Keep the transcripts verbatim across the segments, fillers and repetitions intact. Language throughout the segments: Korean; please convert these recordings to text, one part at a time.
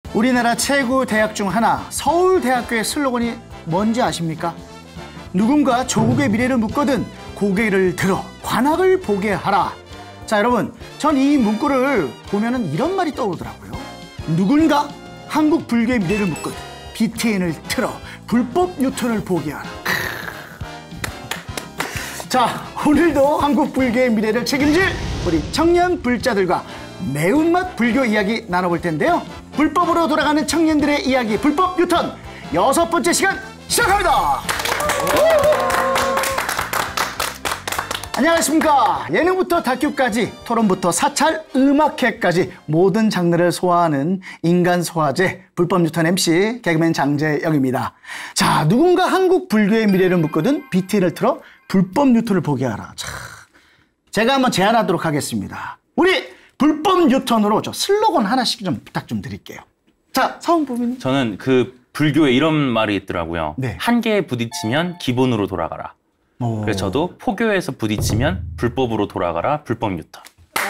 우리나라 최고 대학 중 하나 서울대학교의 슬로건이 뭔지 아십니까? 누군가 조국의 미래를 묻거든 고개를 들어 관악을 보게 하라. 자, 여러분, 전 이 문구를 보면은 이런 말이 떠오르더라고요. 누군가 한국 불교의 미래를 묻거든 비티엔을 틀어 불법 유턴을 보게 하라. 자, 오늘도 한국 불교의 미래를 책임질 우리 청년 불자들과 매운맛 불교 이야기 나눠볼 텐데요. 불법으로 돌아가는 청년들의 이야기 불법 유턴 여섯 번째 시간 시작합니다. 안녕하십니까. 예능부터 다큐까지 토론부터 사찰 음악회까지 모든 장르를 소화하는 인간 소화제 불법 유턴 엠씨 개그맨 장재영입니다. 자, 누군가 한국 불교의 미래를 묻거든 비티엔을 틀어 불법 유턴을 보게 하라. 자, 제가 한번 제안하도록 하겠습니다. 우리 불법 유턴으로 저 슬로건 하나씩 좀 부탁 좀 드릴게요. 자, 사원 부민. 저는 그 불교에 이런 말이 있더라고요. 네. 한계에 부딪히면 기본으로 돌아가라. 오. 그래서 저도 포교에서 부딪히면 불법으로 돌아가라. 불법 유턴.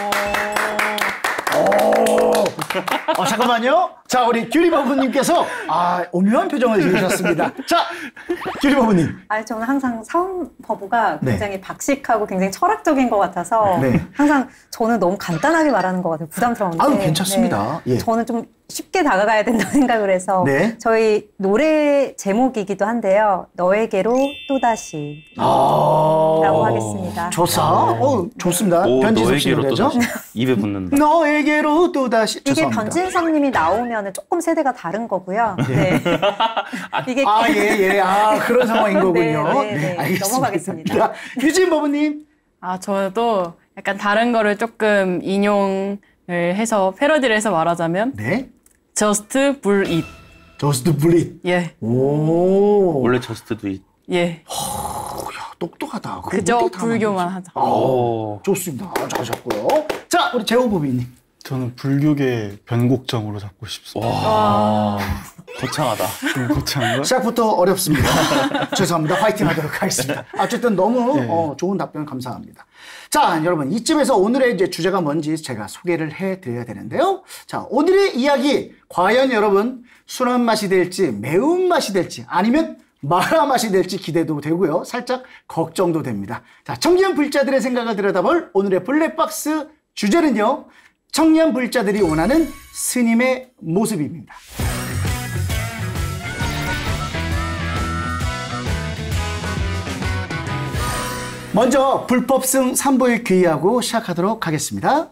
오. 어, 잠깐만요. 자, 우리 규리버부님께서 아, 오묘한 표정을 지으셨습니다. 자, 규리버부님. 아니, 저는 항상 사원법부가 네. 굉장히 박식하고 굉장히 철학적인 것 같아서 네. 항상 저는 너무 간단하게 말하는 것 같아요. 부담스러운데. 아유, 괜찮습니다. 네. 예. 저는 좀 쉽게 다가가야 된다고 생각을 해서 네. 저희 노래 제목이기도 한데요. 너에게로 또다시 아. 라고 하겠습니다. 좋사. 어, 좋습니다. 오, 변진섭 씨 너에게로 노래죠? 또다시 입에 붙는다. 너에게로 또다시. 이게 죄송합니다. 변진섭님이 나오면 조금 세대가 다른 거고요. 네. 이게 아, 예, 예. 아, 그런 상황인 거군요. 네, 네, 네. 알겠습니다. 넘어가겠습니다. 유진 버부님. 아, 저도 약간 다른 거를 조금 인용을 해서 패러디를 해서 말하자면 네. Just Bull It. 저스트 블릿. 예, 오. 원래 저스트 두잇. 예. 야, 똑똑하다. 그걸 그저 어떻게 다 불교만 만들지? 하자. 오, 좋습니다. 아, 잘하셨고요. 자, 우리 재호 부비님. 저는 불교계 변곡점으로 잡고 싶습니다. 와, 거창하다. 좀 거창한가? 시작부터 어렵습니다. 죄송합니다. 화이팅 하도록 하겠습니다. 어쨌든 너무 네. 어, 좋은 답변 감사합니다. 자, 여러분, 이쯤에서 오늘의 이제 주제가 뭔지 제가 소개를 해드려야 되는데요. 자, 오늘의 이야기, 과연 여러분 순한 맛이 될지 매운 맛이 될지 아니면 마라 맛이 될지 기대도 되고요. 살짝 걱정도 됩니다. 자, 청년 불자들의 생각을 들여다볼 오늘의 블랙박스 주제는요. 청년 불자들이 원하는 스님의 모습입니다. 먼저 불법승 삼보일 귀의하고 시작하도록 하겠습니다.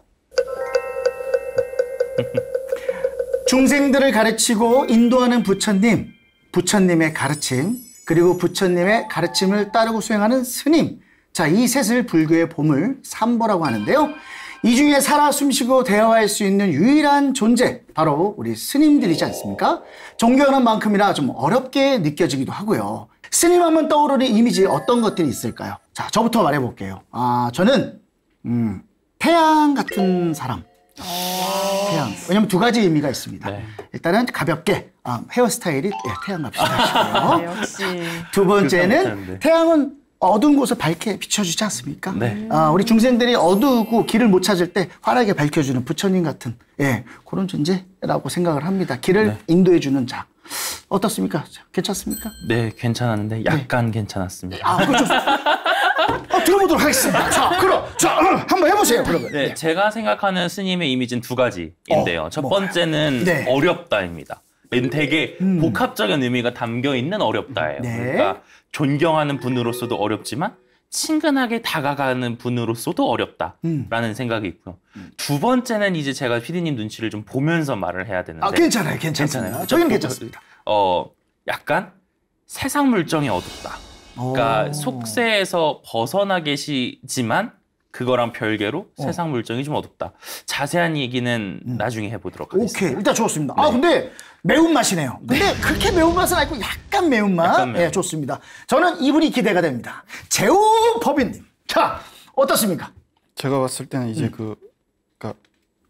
중생들을 가르치고 인도하는 부처님, 부처님의 가르침, 그리고 부처님의 가르침을 따르고 수행하는 스님. 자, 이 셋을 불교의 보물 삼보라고 하는데요. 이 중에 살아 숨쉬고 대화할 수 있는 유일한 존재, 바로 우리 스님들이지 않습니까? 존경하는 만큼이나 좀 어렵게 느껴지기도 하고요. 스님 하면 떠오르는 이미지 어떤 것들이 있을까요? 자, 저부터 말해볼게요. 아, 저는 음, 태양 같은 사람. 태양. 왜냐면 두 가지 의미가 있습니다. 네. 일단은 가볍게 아, 헤어스타일이 예, 태양 갑시다 하시고요. 네, 역시. 두 번째는 못하는데. 태양은 어두운 곳을 밝게 비춰주지 않습니까? 네. 아, 우리 중생들이 어두우고 길을 못 찾을 때 환하게 밝혀주는 부처님 같은 예, 그런 존재라고 생각을 합니다. 길을 네. 인도해주는 자. 어떻습니까? 괜찮습니까? 네, 괜찮았는데 약간 괜찮았습니다. 아, 그렇죠. 어, 들어보도록 하겠습니다. 자, 그럼 자, 한번 해보세요. 그러면. 네, 제가 생각하는 스님의 이미지는 두 가지인데요. 어, 첫 뭐가요? 번째는 네. 어렵다입니다. 되게 음. 복합적인 의미가 담겨 있는 어렵다예요. 네. 그러니까 존경하는 분으로서도 어렵지만 친근하게 다가가는 분으로서도 어렵다라는 음. 생각이 있고요. 두 번째는 이제 제가 피디님 눈치를 좀 보면서 말을 해야 되는데 아, 괜찮아요. 괜찮습니다. 괜찮아요? 저희는 괜찮습니다. 어, 약간 세상 물정이 어둡다. 그러니까 오. 속세에서 벗어나 계시지만 그거랑 별개로 어. 세상 물정이 좀 어둡다. 자세한 얘기는 음. 나중에 해보도록 하겠습니다. 오케이. 일단 좋습니다. 네. 아, 근데 매운맛이네요. 근데 그렇게 매운맛은 아니고 약간 매운맛. 약간 매운. 예, 좋습니다. 저는 이분이 기대가 됩니다. 재호 법인님. 자, 어떻습니까? 제가 봤을 때는 이제 음. 그, 그러니까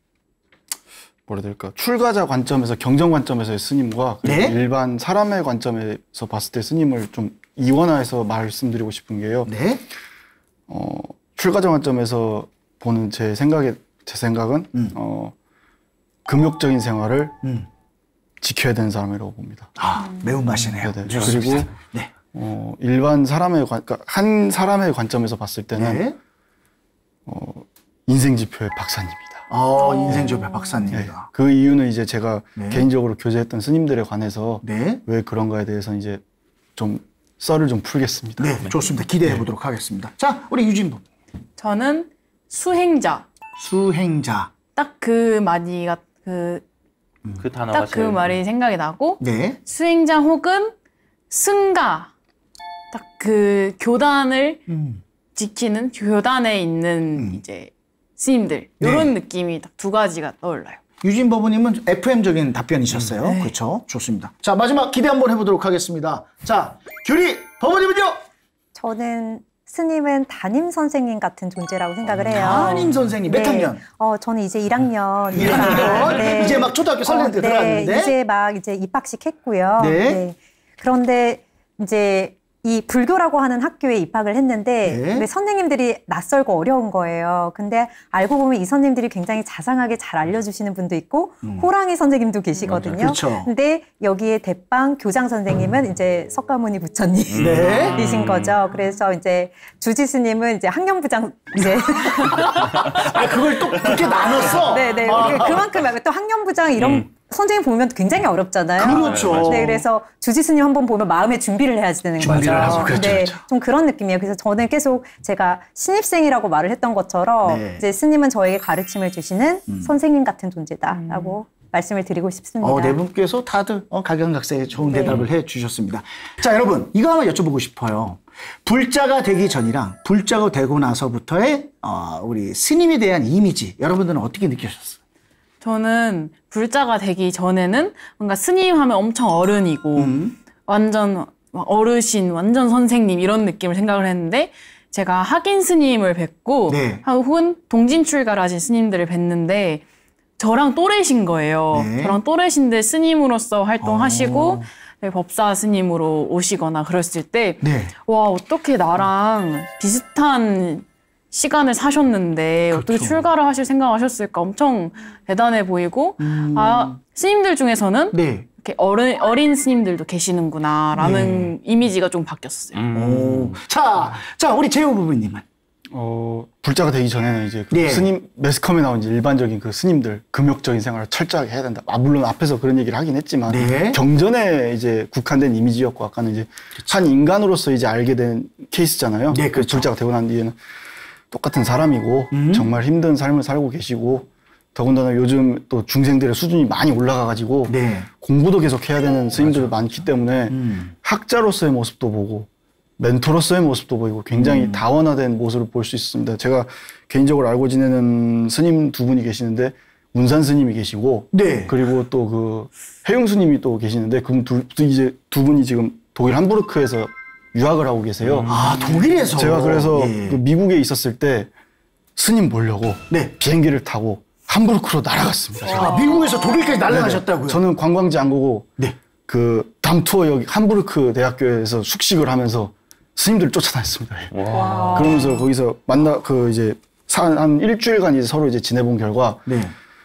뭐라 해야 될까, 출가자 관점에서 경전 관점에서의 스님과 그리고 네? 일반 사람의 관점에서 봤을 때 스님을 좀 이원화해서 말씀드리고 싶은 게요. 네. 어, 출가자 관점에서 보는 제 생각에 제 생각은 음. 어, 금욕적인 생활을 음. 지켜야 되는 사람이라고 봅니다. 아, 매운맛이네요. 네, 네. 좋습니다. 그리고 네. 어, 일반 사람의 관, 그러니까 한 사람의 관점에서 봤을 때는 네. 어, 인생 지표의 박사님이다. 어, 인생조배 네. 박사님이다. 그 이유는 이제 제가 네. 개인적으로 교제했던 스님들에 관해서 네. 왜 그런가에 대해서 이제 좀 썰을 좀 풀겠습니다. 네, 좋습니다. 기대해 보도록 하겠습니다. 자, 우리 유진부. 저는 수행자. 수행자. 딱 그 말이가 그 그 단어가 딱 그 제일- 말이 생각이 나고 네. 수행자 혹은 승가. 딱 그 교단을 음. 지키는 교단에 있는 음. 이제 스님들 네. 이런 느낌이 딱 두 가지가 떠올라요. 유진 법부님은 에프엠적인 답변이셨어요. 네. 그렇죠. 좋습니다. 자, 마지막 기대 한번 해보도록 하겠습니다. 자, 규리 법부님은요? 저는 스님은 담임 선생님 같은 존재라고 생각을 해요. 담임 선생님 몇 네. 학년? 어, 저는 이제 일 학년. 일 학년? 이제 막 초등학교 설레는 데 네, 들어갔는데? 이제 막 이제 입학식 했고요. 네. 그런데 이제 이 불교라고 하는 학교에 입학을 했는데 네. 근데 선생님들이 낯설고 어려운 거예요. 근데 알고 보면 이 선생님들이 굉장히 자상하게 잘 알려주시는 분도 있고 호랑이 선생님도 계시거든요. 그렇죠. 근데 여기에 대빵 교장 선생님은 이제 석가모니 부처님이신 네. 거죠. 그래서 이제 주지 스님은 이제 학년부장 이제 아, 그걸 또 그렇게 나눴어? 네네 아. 그만큼 또 학년부장 이런 선생님 보면 굉장히 어렵잖아요. 그렇죠. 맞아요. 네, 그래서 주지스님 한번 보면 마음의 준비를 해야 되는 준비를 거죠. 하고, 그렇죠, 네, 그렇죠. 좀 그런 느낌이에요. 그래서 저는 계속 제가 신입생이라고 말을 했던 것처럼 네. 이제 스님은 저에게 가르침을 주시는 선생님 같은 존재다라고 말씀을 드리고 싶습니다. 어, 네 분께서 다들 어, 각양각색의 좋은 네. 대답을 해 주셨습니다. 자, 여러분, 이거 한번 여쭤보고 싶어요. 불자가 되기 전이랑 불자가 되고 나서부터의 어, 우리 스님에 대한 이미지, 여러분들은 어떻게 느끼셨어요? 저는 불자가 되기 전에는 뭔가 스님 하면 엄청 어른이고 음. 완전 어르신, 완전 선생님 이런 느낌을 생각을 했는데 제가 학인 스님을 뵙고 네. 혹은 동진 출가를 하신 스님들을 뵀는데 저랑 또래신 거예요. 네. 저랑 또래신데 스님으로서 활동하시고 어. 네, 법사 스님으로 오시거나 그랬을 때 네. 와, 어떻게 나랑 비슷한 시간을 사셨는데 어떻게 그렇죠. 출가를 하실 생각하셨을까 엄청 대단해 보이고 음. 아 스님들 중에서는 네. 이렇게 어른, 어린 스님들도 계시는구나라는 이미지가 좀 바뀌었어요. 음. 오. 자, 자, 우리 재호 부부님은? 어, 불자가 되기 전에는 이제 그 네. 스님, 매스컴에 나온 이제 일반적인 그 스님들, 금욕적인 생활을 철저하게 해야 된다. 아, 물론 앞에서 그런 얘기를 하긴 했지만, 네. 경전에 이제 국한된 이미지였고, 아까는 이제 한 인간으로서 이제 알게 된 케이스잖아요. 네, 그 그렇죠. 불자가 되고 난 뒤에는 똑같은 사람이고, 음. 정말 힘든 삶을 살고 계시고, 더군다나 요즘 또 중생들의 수준이 많이 올라가가지고, 네. 공부도 계속 해야 되는 스님들이 많기 때문에, 음. 학자로서의 모습도 보고 멘토로서의 모습도 보이고 굉장히 음. 다원화된 모습을 볼 수 있습니다. 제가 개인적으로 알고 지내는 스님 두 분이 계시는데 운산 스님이 계시고 네. 그리고 또 그 해용 스님이 또 계시는데 그분 두, 이제 두 분이 지금 독일 함부르크에서 유학을 하고 계세요. 아, 독일에서. 제가 그래서 예. 그 미국에 있었을 때 스님 보려고 네. 비행기를 타고 함부르크로 날아갔습니다. 제가. 아, 미국에서 독일까지 날아가셨다고요? 저는 관광지 안 가고 네. 그 담투어 여기 함부르크 대학교에서 숙식을 하면서 스님들을 쫓아다녔습니다. 와. 그러면서 거기서 만나 그 이제 한, 한 일주일간 이제 서로 이제 지내본 결과 네.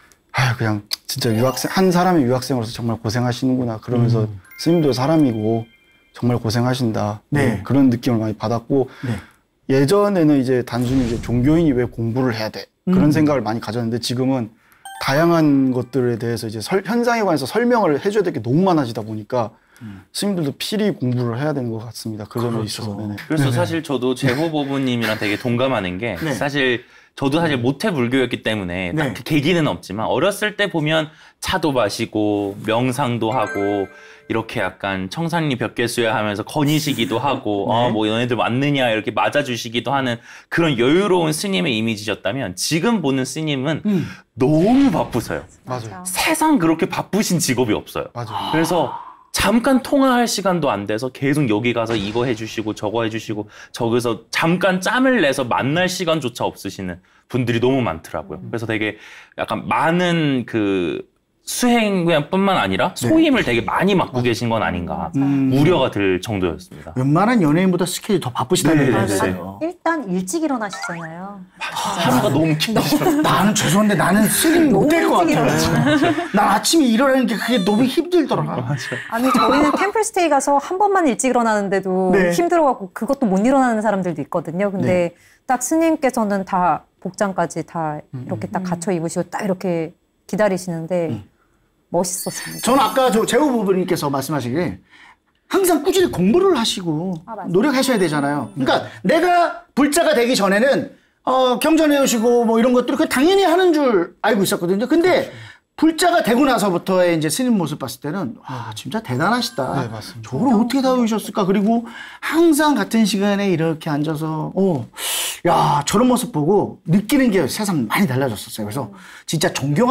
아 그냥 진짜 유학생 한 사람의 유학생으로서 정말 고생하시는구나 그러면서 음. 스님도 사람이고 정말 고생하신다 네. 그런 느낌을 많이 받았고 네. 예전에는 이제 단순히 이제 종교인이 왜 공부를 해야 돼 그런 음. 생각을 많이 가졌는데 지금은 다양한 것들에 대해서 이제 설, 현상에 관해서 설명을 해줘야 될 게 너무 많아지다 보니까 음. 스님들도 필히 공부를 해야 되는 것 같습니다. 그 점에 그렇죠. 있어서. 네네. 그래서 네네. 사실 저도 제호보부님이랑 되게 동감하는 게 네. 사실 저도 사실 모태 불교였기 때문에 네. 딱 그 계기는 없지만 어렸을 때 보면 차도 마시고 명상도 하고 이렇게 약간 청산리 벽계수야 하면서 거니시기도 하고 네. 어, 뭐 너네들 왔느냐 이렇게 맞아주시기도 하는 그런 여유로운 스님의 이미지셨다면 지금 보는 스님은 음. 너무 바쁘세요. 맞아요. 세상 그렇게 바쁘신 직업이 없어요. 맞아요. 그래서 잠깐 통화할 시간도 안 돼서 계속 여기 가서 이거 해주시고 저거 해주시고 저기서 잠깐 짬을 내서 만날 시간조차 없으시는 분들이 너무 많더라고요. 그래서 되게 약간 많은 그 수행뿐만 아니라 소임을 되게 많이 맡고 계신 건 아닌가 음. 우려가 들 정도였습니다. 웬만한 연예인보다 스케줄이 더 바쁘시다는 네, 얘기가 네, 있어요. 일단 일찍 일어나시잖아요. 하루가 너무 힘들죠. 나는 죄송한데 나는 스님 못 될 것 일찍 같아. 난 아침에 일어나는 게 그게 너무 힘들더라. 아니 저희는 템플스테이 가서 한 번만 일찍 일어나는데도 네. 힘들어갖고 그것도 못 일어나는 사람들도 있거든요. 근데 네. 딱 스님께서는 다 복장까지 다 이렇게 딱 갖춰 입으시고 딱 이렇게 기다리시는데 음. 멋있었습니다. 저는 아까 저 재호 부부님께서 말씀하시길 항상 꾸준히 공부를 하시고 아, 맞아요. 노력하셔야 되잖아요. 그러니까 내가 불자가 되기 전에는 어, 경전해 오시고 뭐 이런 것들을 그 당연히 하는 줄 알고 있었거든요. 근데 불자가 되고 나서부터의 이제 스님 모습 봤을 때는 와 진짜 대단하시다. 네, 맞습니다. 저걸 어떻게 다 외우셨을까? 그리고 항상 같은 시간에 이렇게 앉아서 어, 야 저런 모습 보고 느끼는 게 세상 많이 달라졌었어요. 그래서 진짜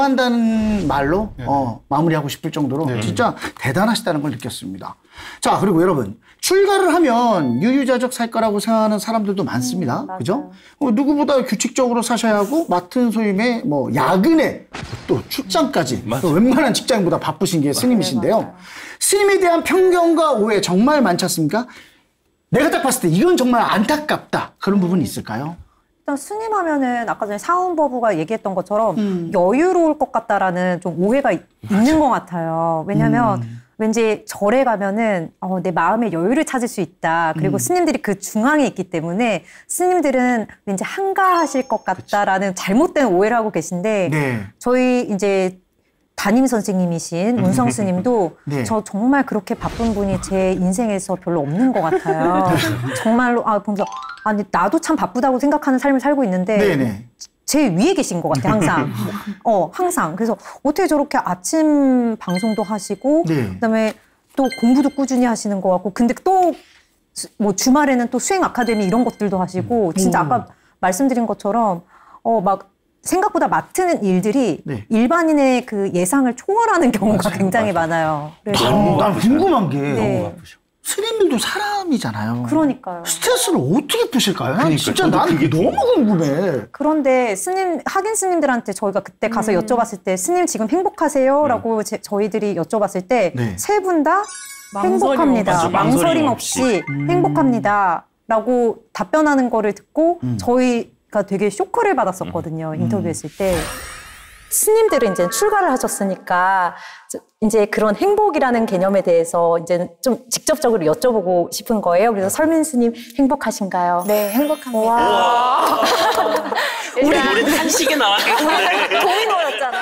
존경한다는 말로 어, 마무리하고 싶을 정도로 네. 진짜 대단하시다는 걸 느꼈습니다. 자 그리고 여러분 출가를 하면 유유자적 살 거라고 생각하는 사람들도 많습니다. 음, 맞아요. 그죠? 어, 누구보다 규칙적으로 사셔야 하고 맡은 소임에 뭐 야근에 또 출장까지 또 웬만한 직장보다 바쁘신 게 스님이신데요. 맞아요. 스님에 대한 편견과 오해 정말 많지 않습니까? 내가 딱 봤을 때 이건 정말 안타깝다. 그런 부분이 있을까요? 일단 스님 하면은 아까 전에 사훈법부가 얘기했던 것처럼 음. 여유로울 것 같다라는 좀 오해가 있- 있는 것 같아요. 왜냐하면 음. 왠지 절에 가면은 어, 내 마음의 여유를 찾을 수 있다. 그리고 음. 스님들이 그 중앙에 있기 때문에 스님들은 왠지 한가하실 것 같다라는 잘못된 오해를 하고 계신데 네. 저희 이제 담임 선생님이신 문성 스님도 네. 저 정말 그렇게 바쁜 분이 제 인생에서 별로 없는 것 같아요. 정말로 아 보면서 아니 나도 참 바쁘다고 생각하는 삶을 살고 있는데 네네. 제 위에 계신 것 같아요, 항상. 어, 항상. 그래서 어떻게 저렇게 아침 방송도 하시고, 네. 그다음에 또 공부도 꾸준히 하시는 것 같고, 근데 또 뭐 주말에는 또 수행 아카데미 이런 것들도 하시고, 진짜 음. 아까 말씀드린 것처럼 어, 막 생각보다 맡은 일들이 네. 일반인의 그 예상을 초월하는 경우가 굉장히 많아요. 그래서 난, 난 궁금한 게 네. 너무 바쁘셔. 스님들도 사람이잖아요. 그러니까요. 스트레스를 어떻게 푸실까요? 난 그러니까, 진짜 저도 난 그게 너무 궁금해. 그런데 스님 학인 스님들한테 저희가 그때 가서 음. 여쭤봤을 때 스님 지금 행복하세요?라고 제- 저희들이 여쭤봤을 때 네. 세 분 다 망설임 행복합니다. 없이. 망설임 망설임 없이 없이. 음. 행복합니다라고 답변하는 거를 듣고 음. 저희가 되게 쇼크를 받았었거든요. 인터뷰했을 때. 스님들은 이제 출가를 하셨으니까 저- 이제 그런 행복이라는 개념에 대해서 이제 좀 직접적으로 여쭤보고 싶은 거예요. 그래서 설민 스님 행복하신가요? 네, 행복합니다. 와. 우리 우리 한식이 나왔겠네. 도미노였잖아.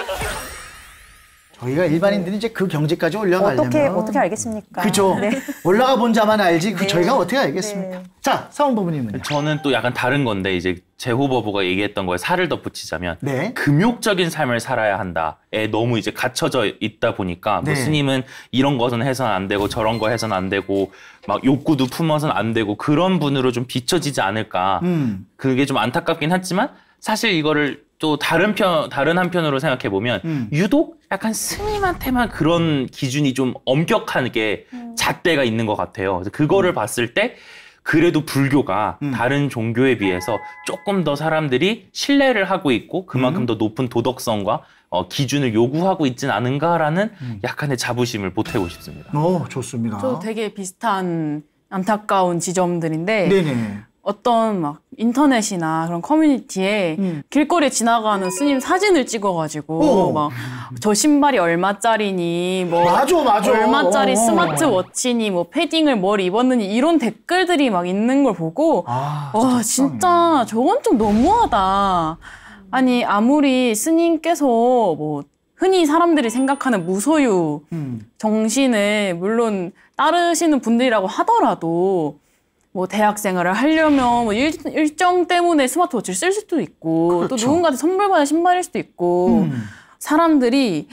저희가 일반인들이 이제 그 경지까지 올라가려면 어떻게 어떻게 알겠습니까? 그죠? 네. 올라가 본 자만 알지 그 네. 저희가 어떻게 알겠습니까? 네. 자, 사원부부님은요? 저는 또 약간 다른 건데 이제 제호버부가 얘기했던 거에 살을 덧붙이자면 네. 금욕적인 삶을 살아야 한다에 너무 이제 갇혀져 있다 보니까 네. 뭐 스님은 이런 것은 해서는 안 되고 저런 거 해서는 안 되고 막 욕구도 품어서는 안 되고 그런 분으로 좀 비춰지지 않을까. 음. 그게 좀 안타깝긴 하지만 사실 이거를 또 다른 편 다른 한편으로 생각해 보면 음. 유독 약간 스님한테만 그런 기준이 좀 엄격하게 잣대가 있는 것 같아요. 그래서 그거를 봤을 때 그래도 불교가 음. 다른 종교에 비해서 조금 더 사람들이 신뢰를 하고 있고 그만큼 음. 더 높은 도덕성과 어, 기준을 요구하고 있진 않은가라는 음. 약간의 자부심을 보태고 싶습니다. 어, 좋습니다. 저 되게 비슷한 안타까운 지점들인데 네네. 어떤 막 인터넷이나 그런 커뮤니티에 음. 길거리에 지나가는 스님 사진을 찍어가지고 오. 막 저 신발이 얼마짜리니 뭐 맞아, 맞아. 얼마짜리 어. 스마트워치니 뭐 패딩을 뭘 입었느니 이런 댓글들이 막 있는 걸 보고 아, 와 진짜 저건 좀 너무하다. 아니 아무리 스님께서 뭐 흔히 사람들이 생각하는 무소유 음. 정신을 물론 따르시는 분들이라고 하더라도 뭐 대학 생활을 하려면 뭐 일, 일정 때문에 스마트워치를 쓸 수도 있고 그렇죠. 또 누군가한테 선물 받은 신발일 수도 있고 음. 사람들이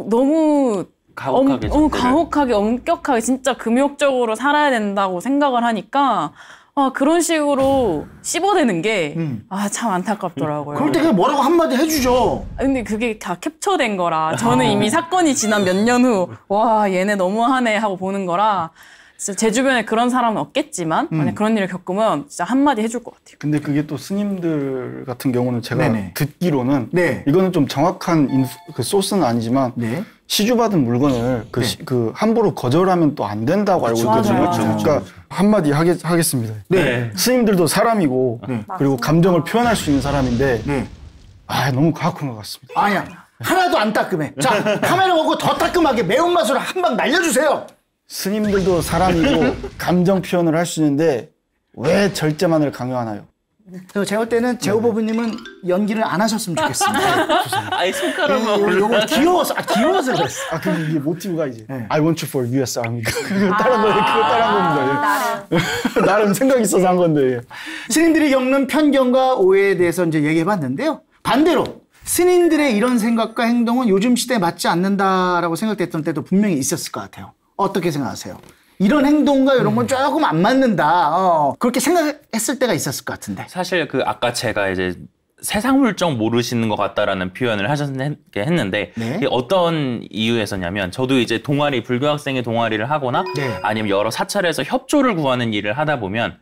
너무 가혹하게 엄, 어, 접근을. 가혹하게 엄격하게 진짜 금욕적으로 살아야 된다고 생각을 하니까 아, 그런 식으로 씹어대는 게 음. 아, 참 안타깝더라고요. 그럴 때 그냥 뭐라고 한마디 해주죠. 아, 근데 그게 다 캡처된 거라 저는 아. 이미 사건이 지난 몇 년 후 와 얘네 너무하네 하고 보는 거라 진짜 제 주변에 그런 사람은 없겠지만 음. 만약 그런 일을 겪으면 진짜 한마디 해줄 것 같아요. 근데 그게 또 스님들 같은 경우는 제가 네네. 듣기로는 네. 이거는 좀 정확한 인프, 그 소스는 아니지만 네. 시주받은 물건을 그, 네. 시, 그 함부로 거절하면 또 안 된다고 알고 있거든요. 맞아요. 그렇죠, 그러니까 한마디 하겠, 하겠습니다. 네. 스님들도 사람이고 네. 그리고 감정을 표현할 수 있는 사람인데 네. 아 너무 과학한 것 같습니다. 아니야. 하나도 안 따끔해. 자, 카메라 보고 더 따끔하게 매운맛으로 한 방 날려주세요. 스님들도 사람이고 감정 표현을 할 수 있는데 왜 절제만을 강요하나요? 그래서 제가 볼 때는 제호 부부님은 연기를 안 하셨으면 좋겠습니다. 아예 손가락으로 요- 요거 귀여워서, 아, 귀여워서 그랬어. 아 근데 이게 모티브가 이제 네. I want you for U S Army 그거 따른 거예요. 그거 따른 겁니다. 나름 생각 있어서 한 건데. 스님들이 겪는 편견과 오해에 대해서 이제 얘기해봤는데요. 반대로 스님들의 이런 생각과 행동은 요즘 시대에 맞지 않는다라고 생각됐던 때도 분명히 있었을 것 같아요. 어떻게 생각하세요? 이런 행동과 이런 건 조금 안 맞는다. 어, 그렇게 생각했을 때가 있었을 것 같은데. 사실 그 아까 제가 이제 세상 물정 모르시는 것 같다라는 표현을 하셨게 했는데 네. 이게 어떤 이유에서냐면 저도 이제 동아리 불교 학생의 동아리를 하거나 네. 아니면 여러 사찰에서 협조를 구하는 일을 하다 보면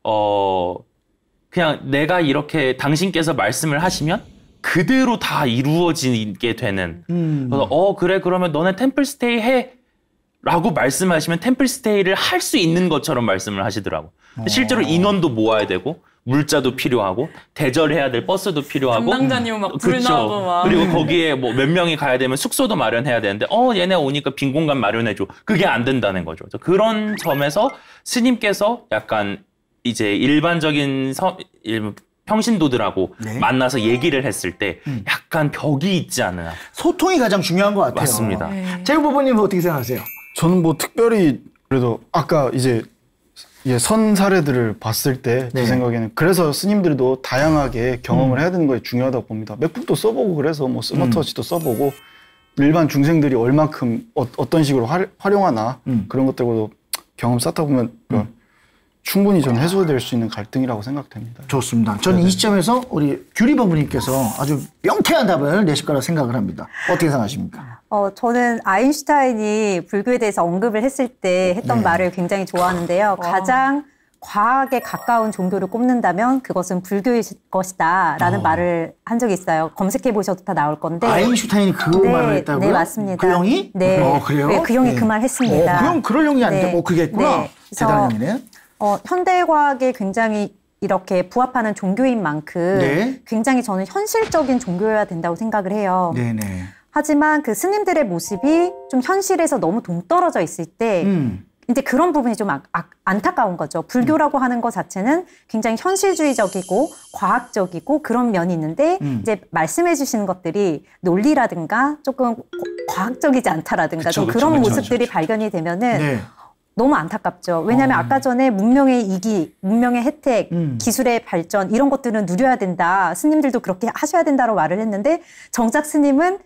어 그냥 내가 이렇게 당신께서 말씀을 하시면 그대로 다 이루어지게 되는 음. 그래서 어 그래 그러면 너네 템플스테이 해 라고 말씀하시면 템플스테이를 할 수 있는 것처럼 말씀을 하시더라고. 근데 실제로 인원도 모아야 되고 물자도 필요하고 대절해야 될 버스도 필요하고 담당자님 막 그쵸. 불나고 막. 그리고 거기에 뭐 몇 명이 가야 되면 숙소도 마련해야 되는데 어 얘네 오니까 빈 공간 마련해줘. 그게 안 된다는 거죠. 그래서 그런 점에서 스님께서 약간 이제 일반적인 서, 일, 평신도들하고 네. 만나서 얘기를 했을 때 음. 약간 벽이 있지 않나. 소통이 가장 중요한 것 같아요. 맞습니다. 제호 부부님은 어떻게 생각하세요? 저는 뭐 특별히 그래도 아까 이제 예, 선 사례들을 봤을 때 제 네. 생각에는 그래서 스님들도 다양하게 경험을 해야 되는 게 중요하다고 봅니다. 맥북도 써보고 그래서 뭐 스마트워치도 써보고 일반 중생들이 얼만큼 어, 어떤 식으로 활, 활용하나 음. 그런 것들도 경험 쌓다 보면 그 충분히 좀 해소될 수 있는 갈등이라고 생각됩니다. 좋습니다. 저는 이 시점에서 우리 규리 부부님께서 아주 명쾌한 답을 내실 거라고 생각을 합니다. 어떻게 생각하십니까? 어, 저는 아인슈타인이 불교에 대해서 언급을 했을 때 했던 네. 말을 굉장히 좋아하는데요. 가장 과학에 가까운 종교를 꼽는다면 그것은 불교일 것이다 라는 어. 말을 한 적이 있어요. 검색해 보셔도 다 나올 건데. 아인슈타인이 그 네, 말을 했다고요? 네, 맞습니다. 그 형이? 네. 어, 그래요? 네, 그 형이 네. 그 말 했습니다. 어, 그 형 그럴 형이 아닌데, 네. 어, 그게 했구나. 네. 그래서 대단한 형이네. 어, 현대과학에 굉장히 이렇게 부합하는 종교인 만큼 네. 굉장히 저는 현실적인 종교여야 된다고 생각을 해요. 네네. 하지만 그 스님들의 모습이 좀 현실에서 너무 동떨어져 있을 때 음. 이제 그런 부분이 좀 아, 아, 안타까운 거죠. 불교라고 하는 것 자체는 굉장히 현실주의적이고 과학적이고 그런 면이 있는데 음. 이제 말씀해 주시는 것들이 논리라든가 조금 과학적이지 않다라든가 그쵸, 좀 그쵸, 그런 그쵸, 모습들이 그쵸. 발견이 되면은 네. 너무 안타깝죠. 왜냐하면 어. 아까 전에 문명의 이기, 문명의 혜택, 음. 기술의 발전 이런 것들은 누려야 된다. 스님들도 그렇게 하셔야 된다고 말을 했는데 정작 스님은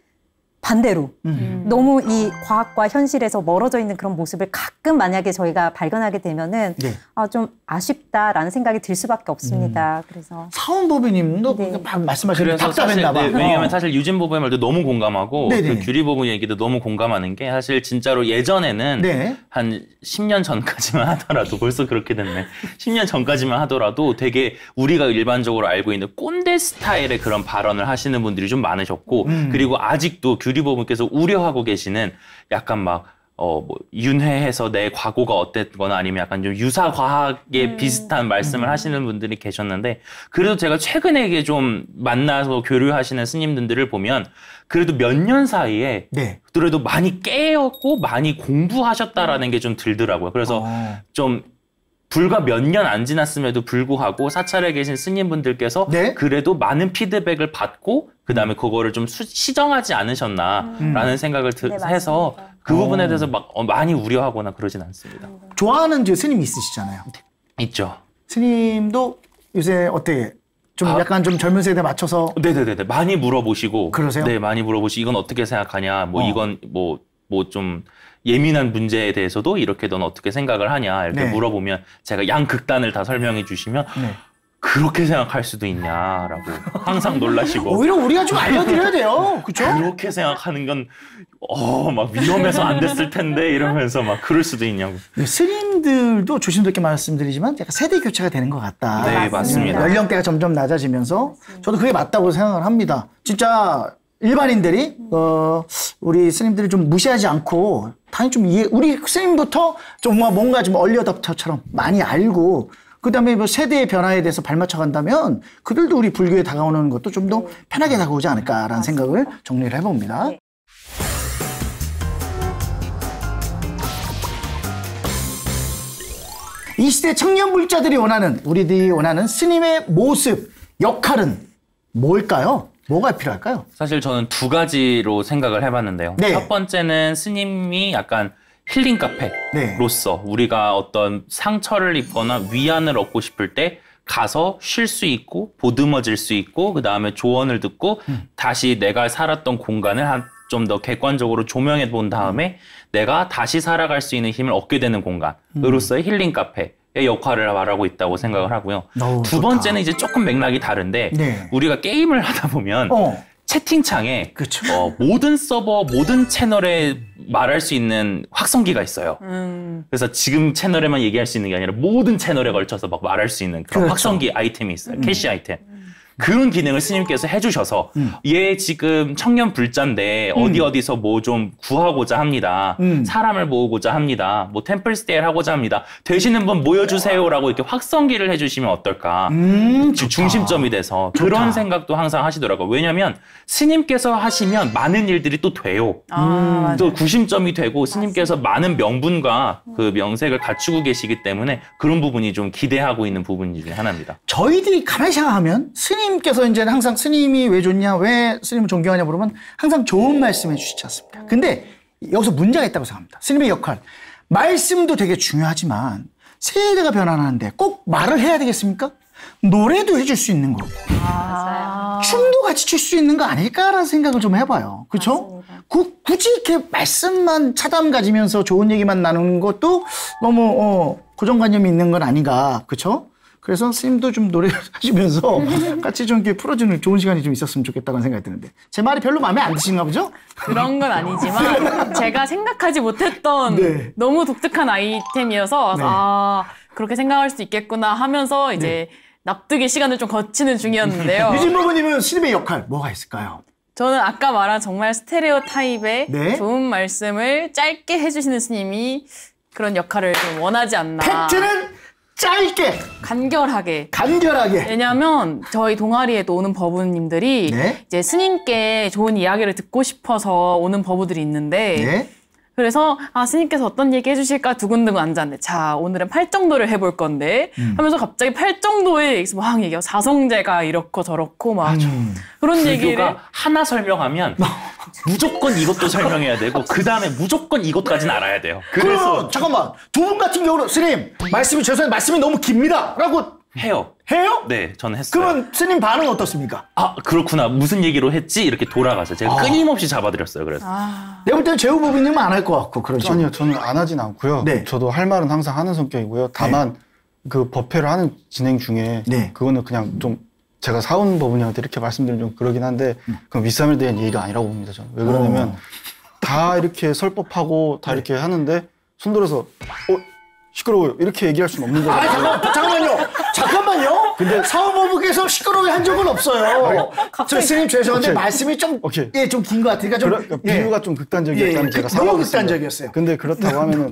반대로 음. 너무 이 과학과 현실에서 멀어져 있는 그런 모습을 가끔 만약에 저희가 발견하게 되면은 네. 아, 좀 아쉽다라는 생각이 들 수밖에 음. 없습니다. 그래서 사원법인님도 네. 말씀하시는 게 그래서 사실 답답했나 봐. 네, 왜냐하면 사실 유진 부부의 말도 너무 공감하고 네네. 그 규리 부부 얘기도 너무 공감하는 게 사실 진짜로 예전에는 네. 한 십 년 전까지만 하더라도 벌써 그렇게 됐네. 십 년 전까지만 하더라도 되게 우리가 일반적으로 알고 있는 꼰대 스타일의 그런 발언을 하시는 분들이 좀 많으셨고 음. 그리고 아직도 규리 부부께서 우려하고 계시는 약간 막 어, 뭐, 윤회해서 내 과거가 어땠거나 아니면 약간 좀 유사 과학에 비슷한 말씀을 하시는 분들이 계셨는데, 그래도 제가 최근에 이게 좀 만나서 교류하시는 스님들을 보면, 그래도 몇 년 사이에, 네. 그래도 많이 깨었고, 많이 공부하셨다라는 게 좀 들더라고요. 그래서 어. 좀, 불과 몇 년 안 지났음에도 불구하고 사찰에 계신 스님분들께서 네? 그래도 많은 피드백을 받고 그 다음에 그거를 좀 수, 시정하지 않으셨나라는 생각을 드, 네, 해서 맞습니다. 그 부분에 어. 대해서 막 어, 많이 우려하거나 그러진 않습니다. 좋아하는 이제 스님 있으시잖아요. 있죠. 스님도 요새 어떻게 좀 아. 약간 좀 젊은 세대에 맞춰서 네네네. 많이 물어보시고. 그러세요? 네, 많이 물어보시고 이건 어떻게 생각하냐. 뭐 어. 이건 뭐 뭐 좀 예민한 문제에 대해서도 이렇게 넌 어떻게 생각을 하냐 이렇게 네. 물어보면 제가 양극단을 다 설명해 주시면 네. 그렇게 생각할 수도 있냐라고 항상 놀라시고. 오히려 우리가 좀 알려드려야 돼요. 그렇죠? 그렇게 생각하는 건, 어, 막 위험해서 안 됐을 텐데, 이러면서 막 그럴 수도 있냐고. 스님들도 조심스럽게 말씀드리지만 약간 세대 교체가 되는 것 같다. 네, 맞습니다. 연령대가 점점 낮아지면서 저도 그게 맞다고 생각을 합니다. 진짜 일반인들이 어 우리 스님들을 좀 무시하지 않고 당연히 좀 이해, 우리 스님부터 좀 뭔가 좀 얼리어답터처럼 많이 알고 그다음에 뭐 세대의 변화에 대해서 발맞춰 간다면 그들도 우리 불교에 다가오는 것도 좀 더 편하게 다가오지 않을까라는 생각을 정리를 해봅니다. 네. 이 시대 청년 불자들이 원하는, 우리들이 원하는 스님의 모습, 역할은 뭘까요? 뭐가 필요할까요? 사실 저는 두 가지로 생각을 해봤는데요. 네. 첫 번째는 스님이 약간 힐링 카페로서 네. 우리가 어떤 상처를 입거나 위안을 얻고 싶을 때 가서 쉴 수 있고 보듬어질 수 있고 그 다음에 조언을 듣고 음. 다시 내가 살았던 공간을 한 좀 더 객관적으로 조명해 본 다음에 음. 내가 다시 살아갈 수 있는 힘을 얻게 되는 공간으로서의 음. 힐링 카페의 역할을 말하고 있다고 생각을 하고요. 오, 두 좋다. 번째는 이제 조금 맥락이 다른데 네. 우리가 게임을 하다 보면 어. 채팅창에 어, 모든 서버, 모든 채널에 말할 수 있는 확성기가 있어요. 음. 그래서 지금 채널에만 얘기할 수 있는 게 아니라 모든 채널에 걸쳐서 막 말할 수 있는 그런 그렇죠. 확성기 아이템이 있어요. 음. 캐시 아이템. 그런 기능을 스님께서 해주셔서 음. 얘 지금 청년 불자인데 음. 어디 어디서 뭐 좀 구하고자 합니다. 음. 사람을 모으고자 합니다. 뭐 템플스테이를 하고자 합니다. 되시는 분 모여주세요라고 이렇게 확성기를 해주시면 어떨까. 음, 중심점이 돼서 좋다. 그런 생각도 항상 하시더라고요. 왜냐하면 스님께서 하시면 많은 일들이 또 돼요. 아, 또 구심점이 되고 스님께서 맞습니다. 많은 명분과 그 명색을 갖추고 계시기 때문에 그런 부분이 좀 기대하고 있는 부분 중에 하나입니다. 저희들이 가만히 생각하면 스님 스님께서 이제 항상 스님이 왜 좋냐, 왜 스님을 존경하냐 물으면 항상 좋은 말씀 해주시지 않습니까? 근데 여기서 문제가 있다고 생각합니다. 스님의 역할. 말씀도 되게 중요하지만 세대가 변화하는데 꼭 말을 해야 되겠습니까? 노래도 해줄 수 있는 거고. 아. 춤도 같이 출 수 있는 거 아닐까라는 생각을 좀 해봐요. 그렇죠? 구, 굳이 이렇게 말씀만 차담 가지면서 좋은 얘기만 나누는 것도 너무 어, 고정관념이 있는 건 아닌가. 그렇죠? 그래서 스님도 좀 노래 하시면서 같이 좀 이렇게 풀어주는 좋은 시간이 좀 있었으면 좋겠다는 생각이 드는데 제 말이 별로 마음에 안 드시는가 보죠? 그런 건 아니지만 제가 생각하지 못했던 네. 너무 독특한 아이템이어서 네. 아 그렇게 생각할 수 있겠구나 하면서 이제 네. 납득의 시간을 좀 거치는 중이었는데요. 유진 부모님은 스님의 역할 뭐가 있을까요? 저는 아까 말한 정말 스테레오 타입의 네? 좋은 말씀을 짧게 해주시는 스님이 그런 역할을 좀 원하지 않나. 팩트는 짧게 간결하게 간결하게 왜냐하면 저희 동아리에도 오는 법우님들이 네? 이제 스님께 좋은 이야기를 듣고 싶어서 오는 법우들이 있는데 네? 그래서 아 스님께서 어떤 얘기 해주실까 두근두근 앉았는데 자 오늘은 팔정도를 해볼 건데 음. 하면서 갑자기 팔정도에 막 얘기하고 사성제가 이렇고 저렇고 막 음. 그런 얘기를 하나 설명하면 무조건 이것도 설명해야 되고 그 다음에 무조건 이것까지는 알아야 돼요. 그래서 잠깐만 두 분 같은 경우는 스님 말씀이 죄송해요 말씀이 너무 깁니다 라고 해요. 해요? 네, 저는 했어요. 그러면 스님 반응 어떻습니까? 아, 그렇구나. 무슨 얘기로 했지? 이렇게 돌아가서 제가 아. 끊임없이 잡아드렸어요. 그래서. 아. 내가 볼 때는 재우 부부님은 안 할 것 같고 그런 식으로. 아니요, 저는 안 하진 않고요. 네. 저도 할 말은 항상 하는 성격이고요. 다만 네. 그 법회를 하는 진행 중에 네. 그거는 그냥 좀 제가 사원 법원님한테 이렇게 말씀드리면 좀 그러긴 한데 음. 그건 윗사람에 대한 얘기가 아니라고 봅니다. 저는. 왜 그러냐면 오. 다 이렇게 설법하고 다 네. 이렇게 하는데 손들어서 어? 시끄러워요. 이렇게 얘기할 수는 없는 거죠. 아, 잠깐만, 잠깐만요. 잠깐만요. 근데 사업부께서 시끄러워 한 적은 없어요. 저 스님 죄송한데 오케이. 말씀이 좀, 예, 좀 긴 것 같으니까 좀. 그러, 예. 비유가 좀 극단적이었다면 예, 제가 사과하겠습니다. 너무 극단적이었어요. 근데 그렇다고 하면은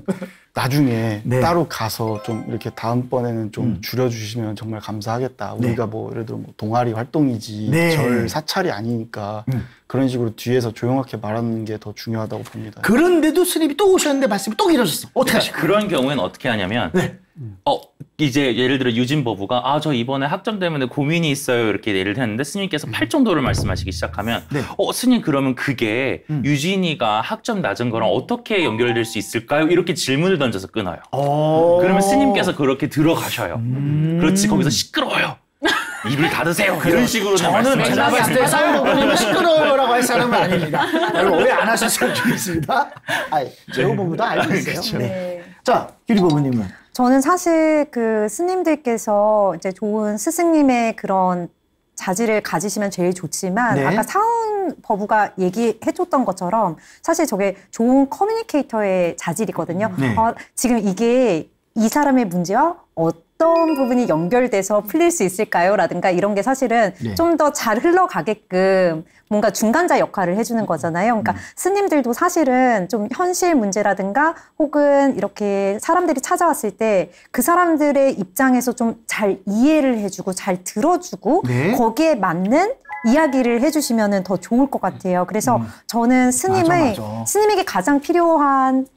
나중에 네. 따로 가서 좀 이렇게 다음번에는 좀 음. 줄여주시면 정말 감사하겠다. 네. 우리가 뭐 예를 들어 뭐 동아리 활동이지 네. 절 사찰이 아니니까 음. 그런 식으로 뒤에서 조용하게 말하는 게 더 중요하다고 봅니다. 그런데도 스님이 또 오셨는데 말씀이 또 길어졌어. 어떻게 하실까요? 그런 경우에는 어떻게 하냐면 네. 어 이제 예를 들어 유진 법우가 아 저 이번에 학점 때문에 고민이 있어요 이렇게 예를 들었는데 스님께서 팔 정도를 말씀하시기 시작하면 네. 어 스님 그러면 그게 음. 유진이가 학점 낮은 거랑 어떻게 연결될 수 있을까요? 이렇게 질문을 던져서 끊어요. 그러면 스님께서 그렇게 들어가셔요. 음. 그렇지 거기서 시끄러워요. 입을 닫으세요. 이런 식으로 저는 제가 봤을 때 사회부부님은 시끄러워라고 할 사람은 아닙니다. 여러분 오해 안 하셨으면 좋겠습니다. 아니 재호부부도 알고 있어요. 그렇죠. 네. 자 유리 부부님은 저는 사실 그 스님들께서 이제 좋은 스승님의 그런 자질을 가지시면 제일 좋지만 네. 아까 사원 법우가 얘기해줬던 것처럼 사실 저게 좋은 커뮤니케이터의 자질이거든요. 네. 어, 지금 이게 이 사람의 문제와 어, 어떤 부분이 연결돼서 풀릴 수 있을까요? 라든가 이런 게 사실은 네. 좀 더 잘 흘러가게끔 뭔가 중간자 역할을 해주는 거잖아요. 그러니까 음. 스님들도 사실은 좀 현실 문제라든가 혹은 이렇게 사람들이 찾아왔을 때 그 사람들의 입장에서 좀 잘 이해를 해주고 잘 들어주고 네. 거기에 맞는 이야기를 해주시면 더 좋을 것 같아요. 그래서 음. 저는 스님의, 맞아, 맞아. 스님에게 가장 필요한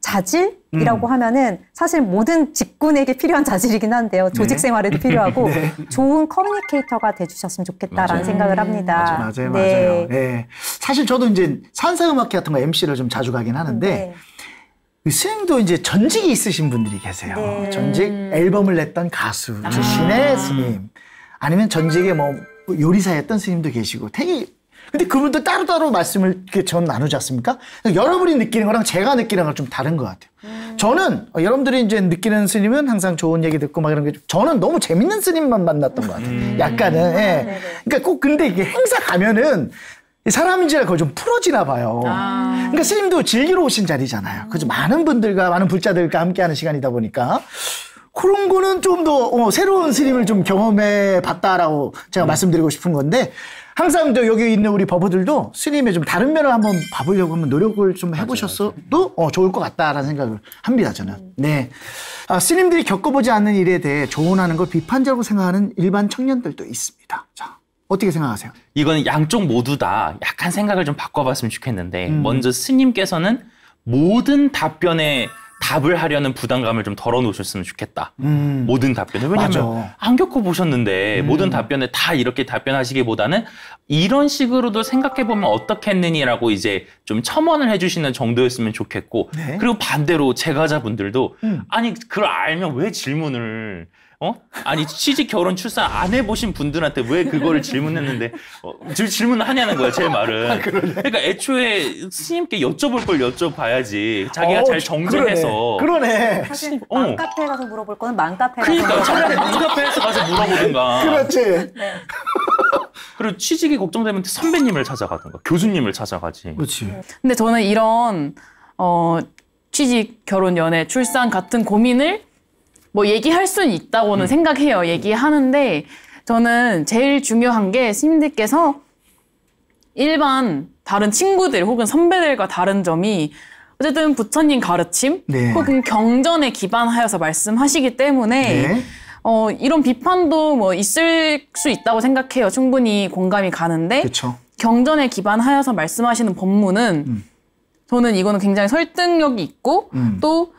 자질이라고 음. 하면은 사실 모든 직군에게 필요한 자질이긴 한데요. 조직 네. 생활에도 필요하고 네. 좋은 커뮤니케이터가 돼주셨으면 좋겠다라는 맞아요. 생각을 합니다. 맞아요, 맞아요, 네. 맞아요. 네. 사실 저도 이제 산사음악회 같은 거 엠씨를 좀 자주 가긴 하는데 네. 스님도 이제 전직이 있으신 분들이 계세요. 네. 전직 앨범을 냈던 가수 출신의 아. 스님, 아니면 전직에 뭐 요리사였던 스님도 계시고 되게. 근데 그분들 따로따로 말씀을 이렇게 전 나누지 않습니까? 여러분이 느끼는 거랑 제가 느끼는 거랑 좀 다른 것 같아요. 음. 저는 어, 여러분들이 이제 느끼는 스님은 항상 좋은 얘기 듣고 막 이런 게 저는 너무 재밌는 스님만 만났던 것 같아요. 음. 약간은. 예. 그러니까 꼭 근데 이게 행사 가면은 사람인지라 거의 좀 풀어지나 봐요. 아. 그러니까 스님도 즐기러 오신 자리잖아요. 그래서 많은 분들과 많은 불자들과 함께하는 시간이다 보니까. 그런 거는 좀 더 어, 새로운 스님을 좀 경험해 봤다라고 제가 음. 말씀드리고 싶은 건데 항상 저 여기 있는 우리 버버들도 스님의 좀 다른 면을 한번 봐보려고 한번 노력을 좀 해보셨어도 어, 좋을 것 같다라는 생각을 합니다, 저는. 네. 아, 스님들이 겪어보지 않는 일에 대해 조언하는 걸 비판적으로 생각하는 일반 청년들도 있습니다. 자, 어떻게 생각하세요? 이거는 양쪽 모두 다 약간 생각을 좀 바꿔봤으면 좋겠는데 음. 먼저 스님께서는 모든 답변에 답을 하려는 부담감을 좀 덜어놓으셨으면 좋겠다. 음. 모든 답변을. 왜냐하면 맞아. 안 겪어보셨는데 음. 모든 답변에 다 이렇게 답변하시기보다는 이런 식으로도 생각해보면 어떻겠느니라고 이제 좀 첨언을 해주시는 정도였으면 좋겠고 네? 그리고 반대로 제가자분들도 음. 아니 그걸 알면 왜 질문을 어? 아니 취직, 결혼, 출산 안 해보신 분들한테 왜 그거를 질문했는데 어, 질문을 하냐는 거야, 제 말은. 아, 그러니까 애초에 스님께 여쭤볼 걸 여쭤봐야지. 자기가 어, 잘 정제해서. 그러네. 그러네. 사실 어. 맘카페 가서 물어볼 거는 맘카페 가서 그러니까 차라리 맘카페에서 가서 물어보든가. 그렇지. 네. 그리고 취직이 걱정되면 선배님을 찾아가든가 교수님을 찾아가지. 그렇지. 근데 저는 이런 어, 취직, 결혼, 연애, 출산 같은 고민을 뭐 얘기할 수는 있다고는 음. 생각해요. 얘기하는데 저는 제일 중요한 게 스님들께서 일반 다른 친구들 혹은 선배들과 다른 점이 어쨌든 부처님 가르침 네. 혹은 경전에 기반하여서 말씀하시기 때문에 네. 어, 이런 비판도 뭐 있을 수 있다고 생각해요. 충분히 공감이 가는데 그쵸. 경전에 기반하여서 말씀하시는 법문은 음. 저는 이거는 굉장히 설득력이 있고 음. 또